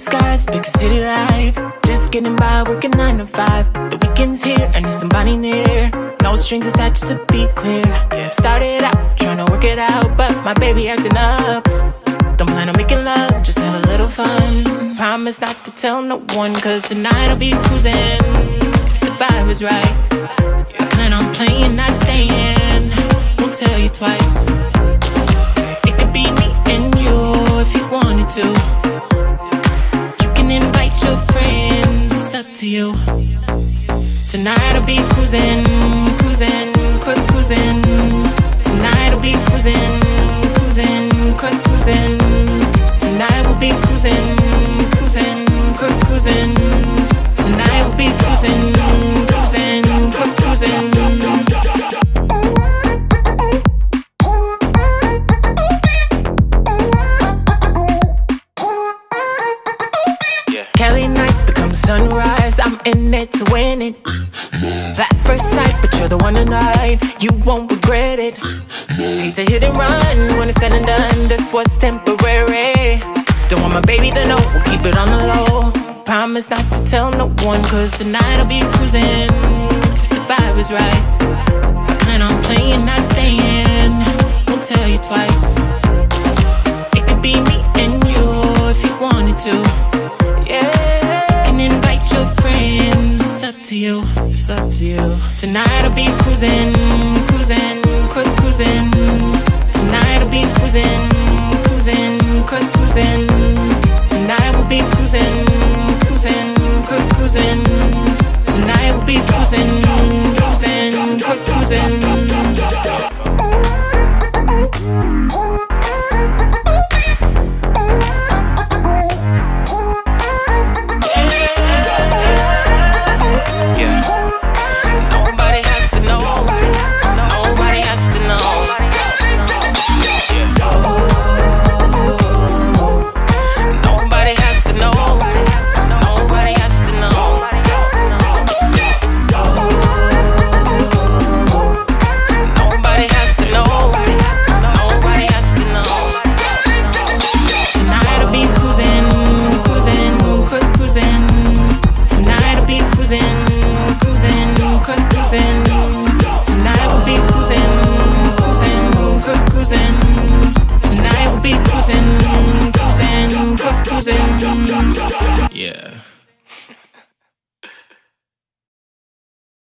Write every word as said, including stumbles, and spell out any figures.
skies, big city life. Just getting by, working nine to five. The weekend's here, and there's somebody near. No strings attached to be clear. Started out, trying to work it out, but my baby acting up. Don't plan on making love, just have a little fun. Promise not to tell no one, cause tonight I'll be cruising. If the vibe is right, I plan on playing, not staying. Won't tell you twice. It could be me and you if you wanted to. You can invite your friends, it's up to you. Tonight I'll be cruising, cruising, cru cruising. Tonight I'll be cruising, cruising, cru cruising. Tonight we'll be cruising, cruising, cru cruising. Tonight we'll be cruising, cruising, cru cruising. Kelly nights become sunrise. I'm in it to win it. At first sight, but you're the one tonight. You won't regret it. Hate to hit and run when it's said and done. This was temporary. Don't want my baby to know, we'll keep it on the low. Promise not to tell no one, cause tonight I'll be cruising. If the vibe is right, I plan on playing, not staying. Won't tell you twice. It could be me and you if you wanted to. Yeah, can invite your friends, it's up to you, it's up to you. Tonight I'll be cruising, cruising, cru cruising. Tonight I'll be cruising, cruising, cru cruising. Tonight we'll be cruising, cruising, cru cruising. Tonight we'll be cruising.